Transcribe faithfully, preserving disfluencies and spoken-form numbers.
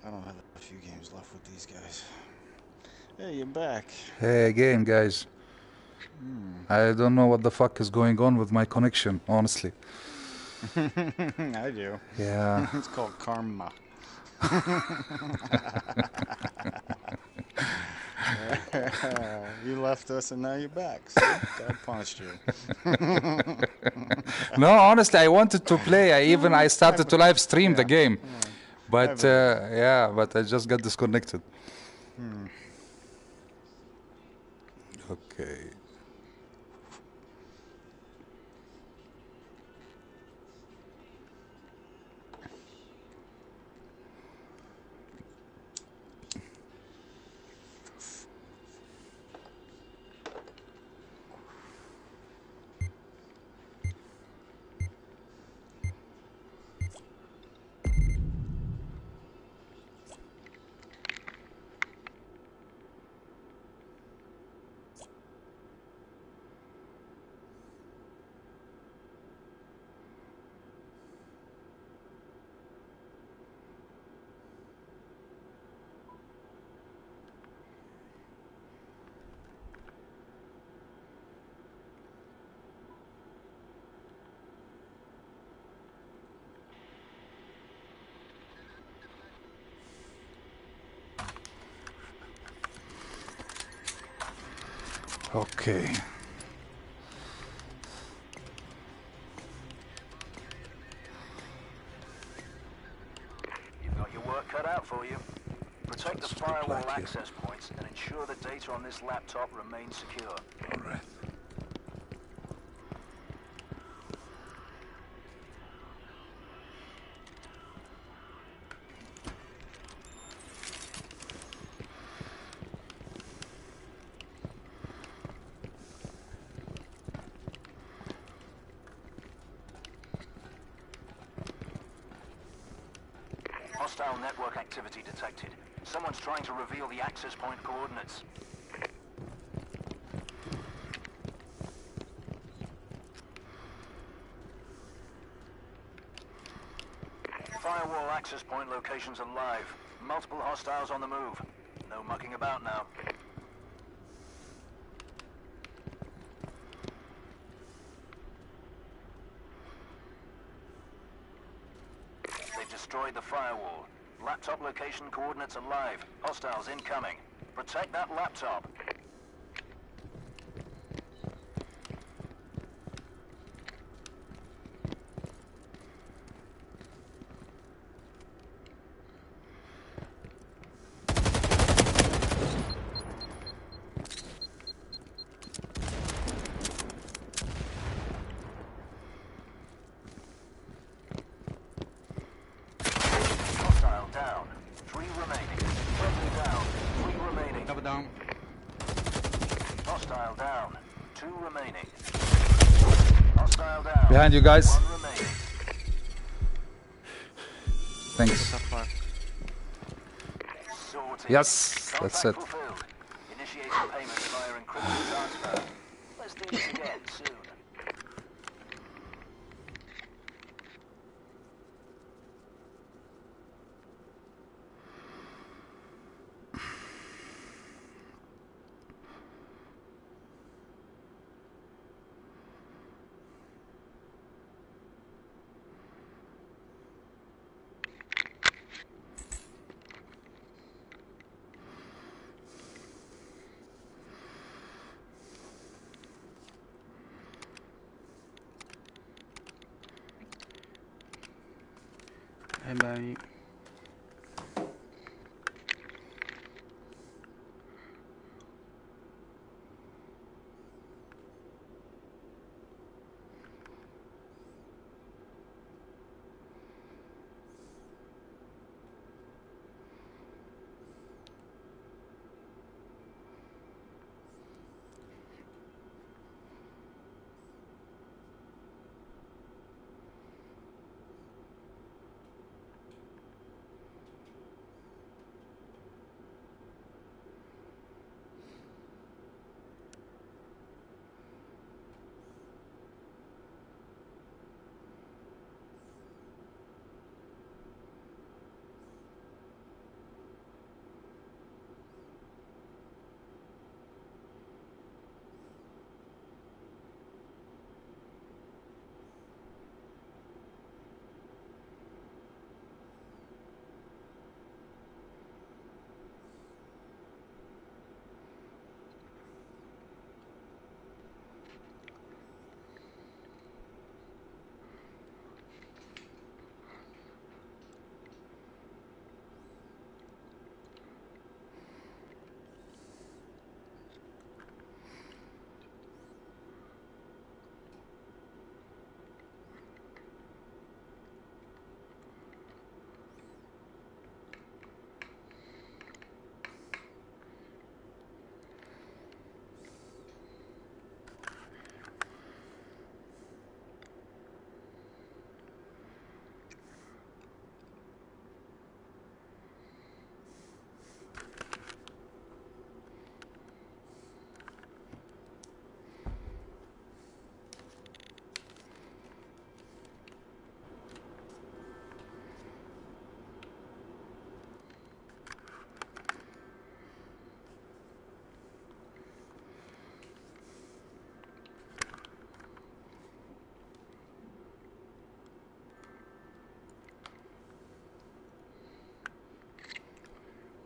I don't have a few games left with these guys. Hey, you're back. Hey again, guys. Hmm. I don't know what the fuck is going on with my connection, honestly. I do. Yeah. It's called karma. You left us and now you're back. See? God punished you. No, honestly, I wanted to play. I even I started to live stream the Yeah. game, Yeah. I but believe uh, it. yeah, but I just got disconnected. Hmm. Okay. Okay. You've got your work cut out for you. Protect the Let's firewall reply here. access points and ensure the data on this laptop remains secure. All right. Hostile network activity detected. Someone's trying to reveal the access point coordinates. Firewall access point locations are live. Multiple hostiles on the move. No mucking about now. They've destroyed the firewall. Laptop location coordinates are live. Hostiles incoming. Protect that laptop. Hostile down. Three remaining. Friendly down. Three remaining. Double down. Hostile down. Two remaining. Hostile down. Behind you guys. One remaining. Thanks. Top five. Sorted. Yes, that's it. Contract fulfilled. Initiating payments via encrypted transfer. Let's do this again soon. Bye bye.